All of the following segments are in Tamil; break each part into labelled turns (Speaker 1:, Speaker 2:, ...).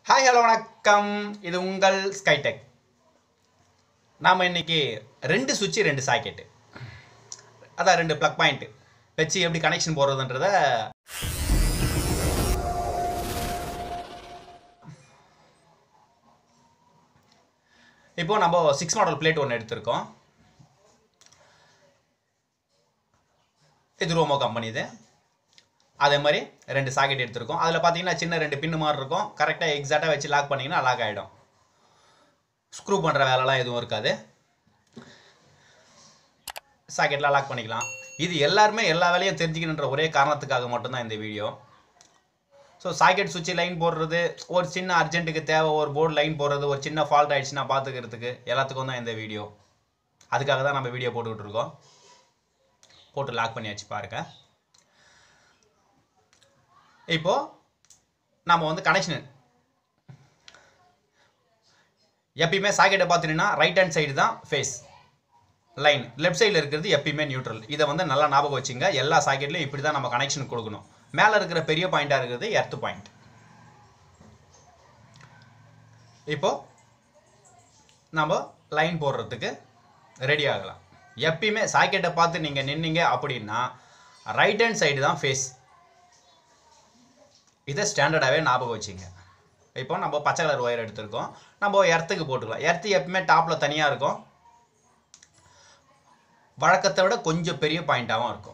Speaker 1: ஹாய் ஹலோ வணக்கம். இது உங்கள் ஸ்கைடெக். நாம் இன்றைக்கி 2 சுவிட்சு 2 சாக்கெட்டு, அதான் 2 ப்ளக் பாயிண்ட்டு வச்சு எப்படி கனெக்ஷன் போடுறதுன்றத இப்போது நம்ம 6 மாடல் பிளேட் ஒன்று எடுத்திருக்கோம். இது ரோமோ கம்பெனி. இது அதே மாதிரி 2 சாக்கெட் எடுத்திருக்கோம். அதில் பார்த்தீங்கன்னா சின்ன 2 பின்னு மாதிரி இருக்கும். கரெக்டாக எக்ஸாக்டாக வச்சு லாக் பண்ணிங்கன்னா லாக் ஆகிடும். ஸ்க்ரூ பண்ணுற வேலைலாம் எதுவும் இருக்காது. சாக்கெட்லாம் லாக் பண்ணிக்கலாம். இது எல்லாருமே எல்லா வேலையும் தெரிஞ்சுக்கணுன்ற ஒரே காரணத்துக்காக மட்டும்தான் இந்த வீடியோ. ஸோ சாக்கெட் சுவிட்சு லைன் போடுறது, ஒரு சின்ன அர்ஜென்ட்டுக்கு தேவை, ஒரு போர்டு லைன் போடுறது, ஒரு சின்ன ஃபால்ட் ஆகிடுச்சுன்னா பார்த்துக்கிறதுக்கு எல்லாத்துக்கும் தான் இந்த வீடியோ. அதுக்காக தான் நம்ம வீடியோ போட்டுக்கிட்டு இருக்கோம். போட்டு லாக் பண்ணியாச்சு பாருங்கள். இப்போது நம்ம வந்து கனெக்ஷன் எப்பயுமே சாக்கெட்டை பார்த்துட்டீங்கன்னா ரைட் ஹேண்ட் சைடு தான் ஃபேஸ் லைன், லெஃப்ட் சைடில் இருக்கிறது எப்பயுமே நியூட்ரல். இதை வந்து நல்லா ஞாபகம் வச்சுங்க. எல்லா சாக்கெட்லையும் இப்படி தான் நம்ம கனெக்ஷன் கொடுக்கணும். மேலே இருக்கிற பெரிய பாயிண்டாக இருக்கிறது எர்த் பாயிண்ட். இப்போது நம்ம லைன் போடுறதுக்கு ரெடி ஆகலாம். எப்பயுமே சாக்கெட்டை பார்த்து நீங்கள் நின்னீங்க அப்படின்னா ரைட் ஹேண்ட் சைடு தான் ஃபேஸ். இதை ஸ்டாண்டர்டாகவே ஞாபகம் வச்சுங்க. இப்போ நம்ம பச்சை கலர் ஒயர் எடுத்திருக்கோம். நம்ம எர்த்துக்கு போட்டுக்கலாம். எர்த்து எப்பவுமே டாப்பில் தனியாக இருக்கும். வழக்கத்தை விட கொஞ்சம் பெரிய பாயிண்ட்டாகவும் இருக்கும்.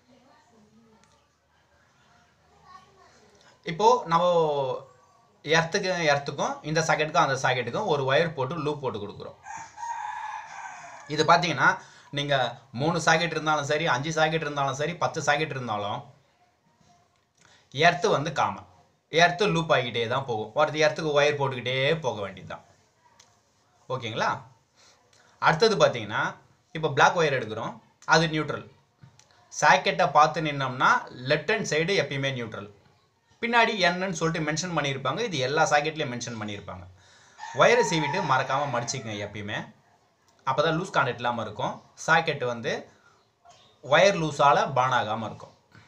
Speaker 1: இப்போது நம்ம எர்த்துக்கும் இந்த சாக்கெட்டுக்கும் அந்த சாக்கெட்டுக்கும் ஒரு ஒயர் போட்டு லூப் போட்டு கொடுக்குறோம். இது பார்த்தீங்கன்னா நீங்கள் 3 சாக்கெட் இருந்தாலும் சரி, 5 சாக்கெட் இருந்தாலும் சரி, 10 சாக்கெட் இருந்தாலும் எர்த்து வந்து காமன். எர்த்து லூப் ஆகிக்கிட்டே தான் போகும். ஒரு எர்த்துக்கு ஒயர் போட்டுக்கிட்டே போக வேண்டியது தான். ஓகேங்களா? அடுத்தது பார்த்தீங்கன்னா இப்போ பிளாக் ஒயர் எடுக்கிறோம். அது நியூட்ரல். சாக்கெட்டை பார்த்து நின்னோம்னா லெஃப்ட் ஹேண்ட் சைடு எப்பயுமே நியூட்ரல். பின்னாடி என்னன்னு சொல்லிட்டு மென்ஷன் பண்ணியிருப்பாங்க. இது எல்லா சாக்கெட்லேயும் மென்ஷன் பண்ணியிருப்பாங்க. ஒயரை சீவிட்டு மறக்காமல் மடிச்சிக்கங்க எப்பயுமே. அப்போ தான் லூஸ் கான்டாக்ட் இல்லாமல் இருக்கும். சாக்கெட்டு வந்து ஒயர் லூஸால் பான் ஆகாமல் இருக்கும்.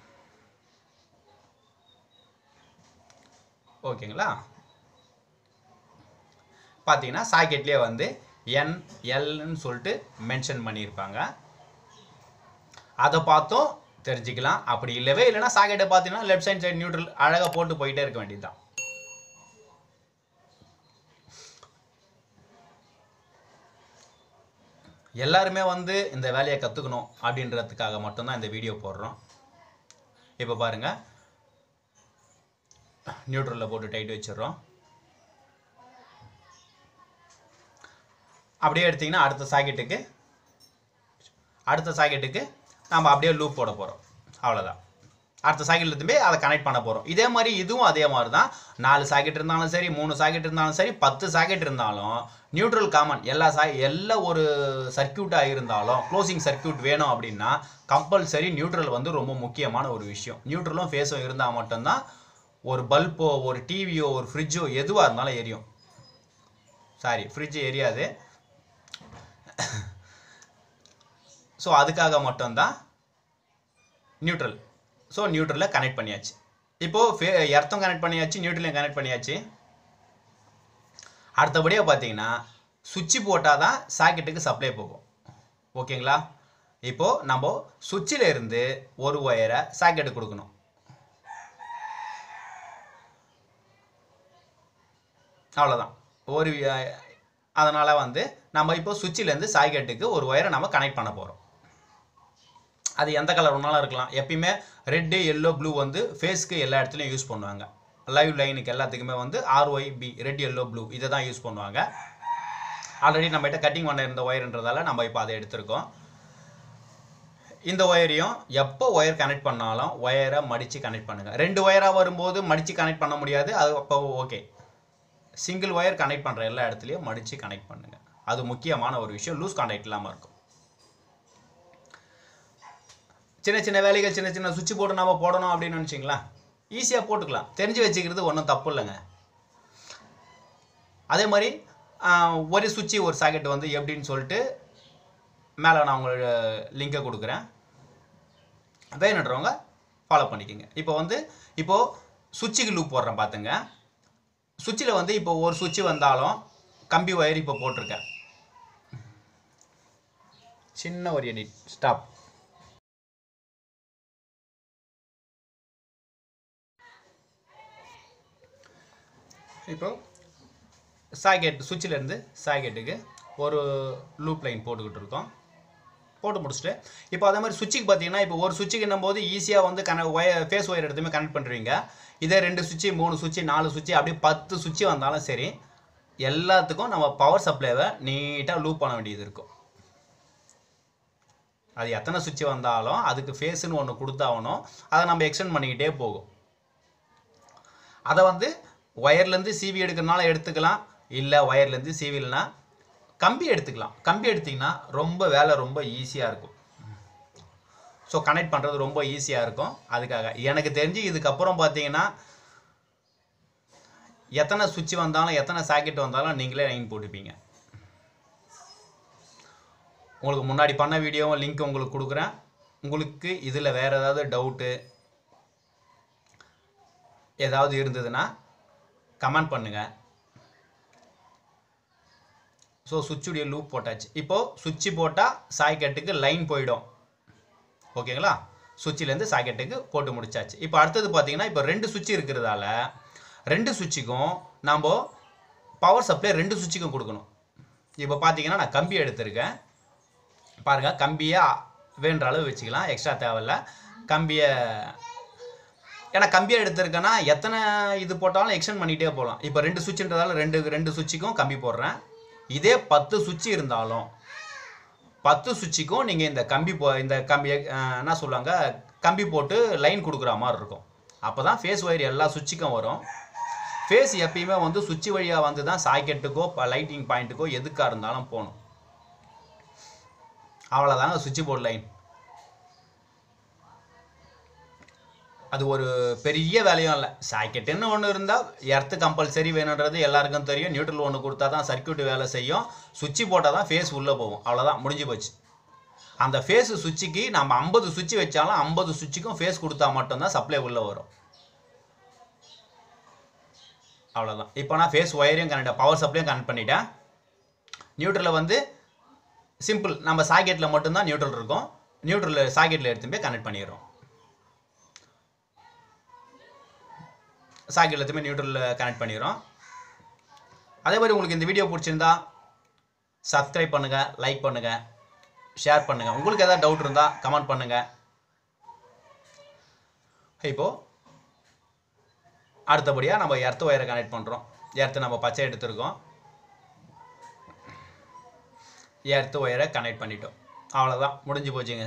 Speaker 1: ஓகேங்களா? பார்த்தீங்கன்னா சாக்கெட்லேயே வந்து எல்னு சொல்லிட்டு மென்ஷன் பண்ணியிருப்பாங்க. அதை பார்த்தும் தெரிஞ்சுக்கலாம். அப்படி இல்லவே இல்லைன்னா சாக்கெட்டை பார்த்தீங்கன்னா லெஃப்ட் சைடு நியூட்ரல் அழகாக போட்டு போயிட்டே இருக்க வேண்டியது தான். எல்லாருமே வந்து இந்த வேலையை கற்றுக்கணும் அப்படின்றதுக்காக மட்டும்தான் இந்த வீடியோ போடுறோம். இப்போ பாருங்கள், நியூட்ரலில் போட்டு டைட் வச்சிடுறோம். அப்படியே எடுத்திங்கன்னா அடுத்த சாக்கெட்டுக்கு நம்ம அப்படியே லூப் போட போகிறோம். அவ்வளோதான். அடுத்த சாக்கெட்டில் திரும்பி அதை கனெக்ட் பண்ண போகிறோம். இதே மாதிரி இதுவும் அதே மாதிரி தான். 4 சாக்கெட் இருந்தாலும் சரி, 3 சாக்கெட் இருந்தாலும் சரி, 10 சாக்கெட் இருந்தாலும் நியூட்ரல் காமன். எல்லா ஒரு சர்க்கியூட்டாக இருந்தாலும் க்ளோசிங் சர்க்கியூட் வேணும் அப்படின்னா கம்பல்சரி நியூட்ரல் வந்து ரொம்ப முக்கியமான ஒரு விஷயம். நியூட்ரலும் ஃபேஸும் இருந்தால் மட்டும்தான் ஒரு பல்போ, ஒரு டிவியோ, ஒரு ஃப்ரிட்ஜோ எதுவாக இருந்தாலும் எரியும். Sorry, fridge எரியாது. ஸோ அதுக்காக மட்டும்தான் நியூட்ரல். ஸோ நியூட்ரலில் கனெக்ட் பண்ணியாச்சு. இப்போது எர்த்தும் கனெக்ட் பண்ணியாச்சு, நியூட்ரலையும் கனெக்ட் பண்ணியாச்சு. அடுத்தபடியாக பார்த்தீங்கன்னா சுவிட்சு போட்டால் தான் சாக்கெட்டுக்கு சப்ளை போகும். ஓகேங்களா? இப்போது நம்ம சுவிட்சில் இருந்து ஒரு ஒயரை சாக்கெட்டுக்கு கொடுக்கணும். அவ்வளோதான். அதனால் வந்து நம்ம இப்போ சுவிட்சிலேருந்து சாக்கெட்டுக்கு ஒரு ஒயரை நம்ம கனெக்ட் பண்ண போகிறோம். அது எந்த கலர் ஒன்றாலும் இருக்கலாம். எப்பயுமே ரெட்டு, எல்லோ, ப்ளூ வந்து ஃபேஸ்க்கு எல்லா இடத்துலையும் யூஸ் பண்ணுவாங்க. லைவ் லைனுக்கு எல்லாத்துக்குமே வந்து RYB, ரெட், எல்லோ, ப்ளூ இதை தான் யூஸ் பண்ணுவாங்க. ஆல்ரெடி நம்மகிட்ட கட்டிங் பண்ண இருந்த ஒயர்ன்றதால நம்ம இப்போ அதை எடுத்திருக்கோம். இந்த ஒயரையும் எப்போ ஒயர் கனெக்ட் பண்ணாலும் ஒயரை மடித்து கனெக்ட் பண்ணுங்கள். 2 ஒயராக வரும்போது மடித்து கனெக்ட் பண்ண முடியாது. அது அப்போ ஓகே. சிங்கிள் ஒயர் கனெக்ட் பண்ணுற எல்லா இடத்துலையும் மடித்து கனெக்ட் பண்ணுங்கள். அது முக்கியமான ஒரு விஷயம். லூஸ் கான்டாக்ட் இல்லாமல் இருக்கும். சின்ன சின்ன வேலைகள், சின்ன சின்ன சுவிட்ச் போட்டு நம்ம போடணும் அப்படின்னு நினச்சிங்களா, ஈஸியாக போட்டுக்கலாம். தெரிஞ்சு வச்சுக்கிறது ஒன்றும் தப்பு இல்லைங்க. அதே மாதிரி ஒரு சுவிட்சு ஒரு சாக்கெட் வந்து எப்படின்னு சொல்லிட்டு மேலே நான் உங்களோட லிங்கை கொடுக்குறேன். வேணுன்றவங்க ஃபாலோ பண்ணிக்கோங்க. இப்போது சுவிட்சுக்கு லூப் போடுறேன் பார்த்துங்க. சுவிட்சில் வந்து இப்போ ஒரு சுவிட்ச் வந்தாலும் கம்பி ஒயர் இப்போ போட்டிருக்கேன். சின்ன ஒரு எடிட் ஸ்டாப். இப்போ சாக்கெட் சுவிட்சிலேருந்து சாக்கெட்டுக்கு ஒரு லூப் லைன் போட்டுக்கிட்டு இருக்கோம். போட்டு முடிச்சுட்டு இப்போ அதே மாதிரி சுவிட்சுக்கு பார்த்தீங்கன்னா இப்போ ஒரு சுவிட்சுக்குன்னும் போது ஈஸியாக வந்து ஃபேஸ் ஒயர் எடுத்துமே கனெக்ட் பண்ணுறீங்க. இதே 2 சுவிட்சு 3 சுவிட்சு 4 சுவிட்சு அப்படியே 10 சுவிட்சு வந்தாலும் சரி, எல்லாத்துக்கும் நம்ம பவர் சப்ளைவை நீட்டாக லூப் பண்ண வேண்டியது இருக்கும். அது எத்தனை சுவிட்சு வந்தாலும் அதுக்கு ஃபேஸுன்னு ஒன்று கொடுத்தாகணும். அதை நம்ம எக்ஸ்டெண்ட் பண்ணிக்கிட்டே போகும். அதை வந்து ஒயர்லேருந்து சிவி எடுக்கிறனால எடுத்துக்கலாம், இல்லை ஒயர்லேருந்து சிவில்னா கம்பி எடுத்துக்கலாம். கம்பி எடுத்திங்கன்னா வேலை ரொம்ப ஈஸியாக இருக்கும். ஸோ கனெக்ட் பண்ணுறது ரொம்ப ஈஸியாக இருக்கும். அதுக்காக எனக்கு தெரிஞ்சு இதுக்கப்புறம் பார்த்தீங்கன்னா எத்தனை சுவிட்ச் வந்தாலும் எத்தனை சாக்கெட் வந்தாலும் நீங்களே லைன் போட்டுப்பீங்க. உங்களுக்கு முன்னாடி பண்ண வீடியோவும் லிங்க் உங்களுக்கு கொடுக்குறேன். உங்களுக்கு இதில் வேறு ஏதாவது டவுட்டு ஏதாவது இருந்ததுன்னா கமெண்ட் பண்ணுங்கள். ஸோ சுவிட்சுடைய லூப் போட்டாச்சு. இப்போது சுவிட்சு போட்டால் சாக்கெட்டுக்கு லைன் போயிடும். ஓகேங்களா? சுவிட்சிலேருந்து சாக்கெட்டுக்கு போட்டு முடிச்சாச்சு. இப்போ அடுத்தது பார்த்தீங்கன்னா இப்போ 2 சுவிட்ச் இருக்கிறதால 2 சுவிட்சுக்கும் நம்ம பவர் சப்ளை 2 சுவிட்சுக்கும் கொடுக்கணும். இப்போ பார்த்தீங்கன்னா நான் கம்பி எடுத்திருக்கேன் பாருங்கள். கம்பியை வேண்ட அளவு வச்சுக்கலாம், எக்ஸ்ட்ரா தேவையில்லை. கம்பியை ஏன்னா கம்பியை எடுத்திருக்கேன்னா எத்தனை இது போட்டாலும் எக்ஸ்டெண்ட் பண்ணிகிட்டே போகலாம். இப்போ 2 சுவிட்சுன்றதால 2 சுவிட்சுக்கும் கம்பி போடுறேன். இதே 10 சுவிட்சு இருந்தாலும் 10 சுவிட்சுக்கும் நீங்கள் இந்த கம்பி என்ன சொல்லுவாங்க, கம்பி போட்டு லைன் கொடுக்குற மாதிரி இருக்கும். அப்போ தான் ஃபேஸ் ஒயர் எல்லா சுவிட்சுக்கும் வரும். ஃபேஸ் எப்பயுமே வந்து சுவிட்சு வழியாக வந்து தான் சாக்கெட்டுக்கோ லைட்டிங் பாயிண்ட்டுக்கோ எதுக்காக இருந்தாலும் போகணும். அவ்வளோதாங்க சுவிட்ச் போர்டு லைன். அது ஒரு பெரிய வேலையும் இல்லை. சாக்கெட்டுன்னு ஒன்று இருந்தால் எர்த்து கம்பல்சரி வேணுன்றது எல்லாருக்கும் தெரியும். நியூட்ரல் ஒன்று கொடுத்தா தான் சர்க்யூட் வேலை செய்யும். சுவிட்சு போட்டால் தான் ஃபேஸ் உள்ளே போகும். அவ்வளோதான், முடிஞ்சு போச்சு. அந்த ஃபேஸ் சுவிட்சுக்கு நம்ம 50 சுவிட்சு வச்சாலும் 50 சுவிட்சுக்கும் ஃபேஸ் கொடுத்தா மட்டும்தான் சப்ளை உள்ளே வரும். அவ்வளோதான். இப்போ நான் ஃபேஸ் ஒயரையும் பவர் சப்ளையும் கனெக்ட் பண்ணிட்டேன். நியூட்ரலில் வந்து சிம்பிள், நம்ம சாக்கெட்டில் மட்டும்தான் நியூட்ரல் இருக்கும். நியூட்ரல் சாக்கெட்டில் எடுத்து போய் கனெக்ட் பண்ணிடுறோம். சாக்கெட் எல்லாத்தையுமே நியூட்ரலில் கனெக்ட் பண்ணிடுறோம். அதே மாதிரி உங்களுக்கு இந்த வீடியோ பிடிச்சிருந்தா சப்ஸ்கிரைப் பண்ணுங்கள், லைக் பண்ணுங்கள், ஷேர் பண்ணுங்கள். உங்களுக்கு எதாவது டவுட் இருந்தால் கமெண்ட் பண்ணுங்கள். இப்போது அடுத்தபடியாக நம்ம எர்த் ஒயரை கனெக்ட் பண்ணுறோம். எர்த்து நம்ம பச்சை எடுத்துருக்கோம். எர்த் ஒயரை கனெக்ட் பண்ணிட்டோம். அவ்வளோதான், முடிஞ்சு போச்சுங்க.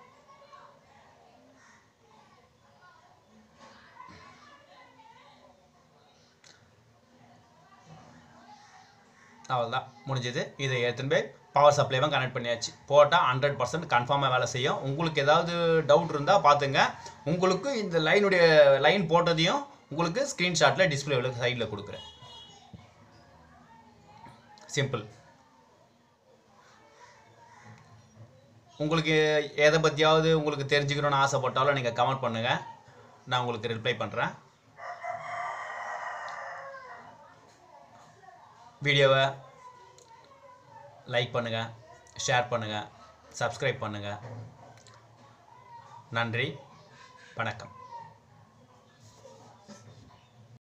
Speaker 1: அவ்வளோதான், முடிஞ்சது. இதை எடுத்துன்னு போய் பவர் சப்ளைவும் கனெக்ட் பண்ணியாச்சு. போட்டால் 100% கன்ஃபார்மாக வேலை செய்யும். உங்களுக்கு ஏதாவது டவுட் இருந்தால் பார்த்துங்க. உங்களுக்கு இந்த லைன் போட்டதையும் உங்களுக்கு ஸ்க்ரீன்ஷாட்டில் டிஸ்பிளேவில் சைடில் கொடுக்குறேன். சிம்பிள். உங்களுக்கு எதை பற்றியாவது உங்களுக்கு தெரிஞ்சுக்கணும்னு ஆசைப்பட்டாலும் நீங்கள் கமெண்ட் பண்ணுங்கள், நான் உங்களுக்கு ரிப்ளை பண்ணுறேன். வீடியோவை லைக் பண்ணுங்கள், ஷேர் பண்ணுங்கள், சப்ஸ்கிரைப் பண்ணுங்கள். நன்றி, வணக்கம்.